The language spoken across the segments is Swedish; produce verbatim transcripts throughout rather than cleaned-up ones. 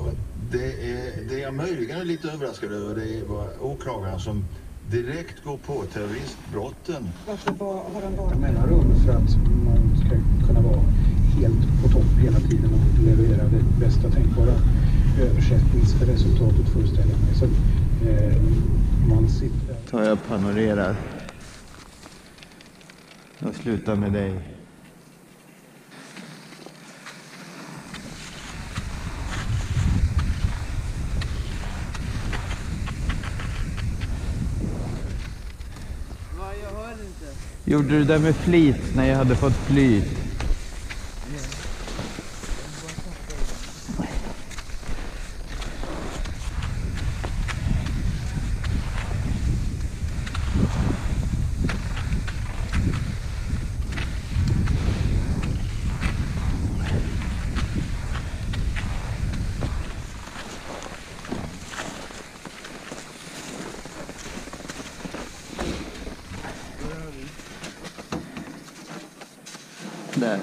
Det är, det är jag möjligen lite överraskad över. Det var åklagaren som direkt går på terroristbrotten. Varför var, har de varit med rum för att man ska kunna vara helt på topp hela tiden och leverera det bästa tänkbara översättningsresultatet, föreställer jag mig. Så eh, man sitter... Tar jag panorerar och slutar med dig. Jag hör inte. Gjorde du det med flit när jag hade fått flyt? Där.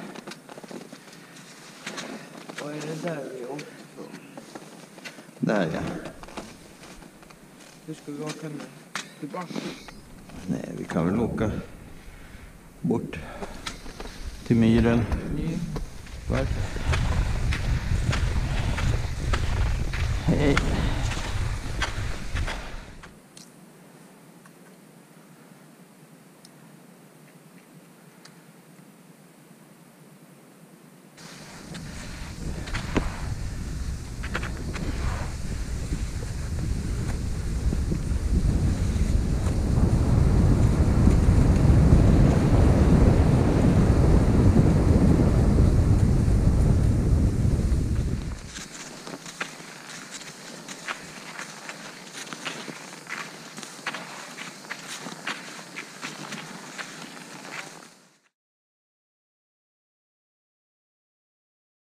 Vad är det där vi åkte från? Där ja. Hur ska vi åka nu? Tillbaka? Nej, vi kan väl åka bort till myren. Mm. Varför?